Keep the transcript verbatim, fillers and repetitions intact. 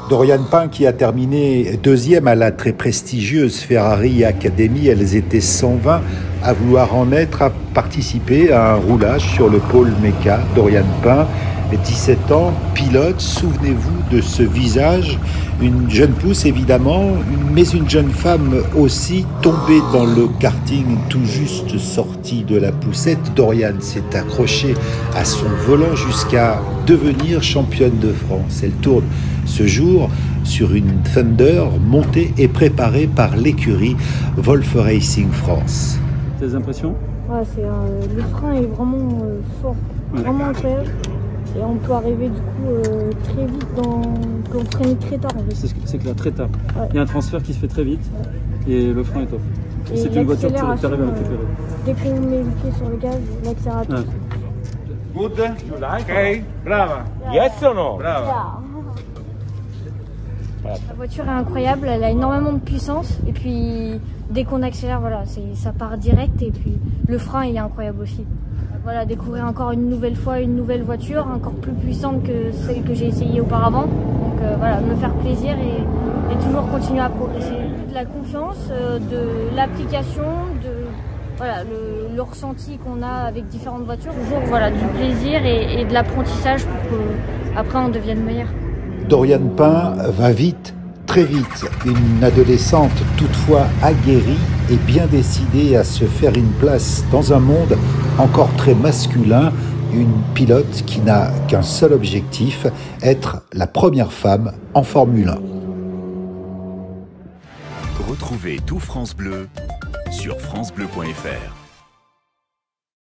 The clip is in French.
Doriane Pin qui a terminé deuxième à la très prestigieuse Ferrari Academy. Elles étaient cent vingt à vouloir en être, à participer à un roulage sur le pôle Mecca. Doriane Pin, dix-sept ans, pilote. Souvenez-vous de ce visage, une jeune pousse évidemment, mais une jeune femme aussi, tombée dans le karting tout juste sortie de la poussette. Doriane s'est accrochée à son volant jusqu'à devenir championne de France. Elle tourne ce jour sur une Thunder montée et préparée par l'écurie Wolf Racing France. Tes impressions? Ouais, c'est, euh, le frein est vraiment euh, fort, ouais. Vraiment incroyable. Et on peut arriver du coup euh, très vite dans... On freine très tard en fait. C'est, c'est clair, très tard. Ouais. Il y a un transfert qui se fait très vite, ouais. Et le frein est top. Et c'est une voiture que tu arrives à récupérer. Dès qu'on met le pied sur le gaz, l'accélérateur. Ouais. Good, you like? Okay, brava. Yes or no? Brava. La voiture est incroyable, elle a énormément de puissance et puis dès qu'on accélère, voilà, c'est, ça part direct et puis le frein il est incroyable aussi. Voilà, découvrir encore une nouvelle fois une nouvelle voiture, encore plus puissante que celle que j'ai essayée auparavant. Donc euh, voilà, me faire plaisir et, et toujours continuer à progresser. De la confiance, euh, de l'application, de voilà, le, le ressenti qu'on a avec différentes voitures. Toujours voilà, du plaisir et, et de l'apprentissage pour qu'après on devienne meilleur. Doriane Pin va vite, très vite. Une adolescente toutefois aguerrie et bien décidée à se faire une place dans un monde encore très masculin. Une pilote qui n'a qu'un seul objectif, être la première femme en Formule un. Retrouvez tout France Bleu sur francebleu point F R.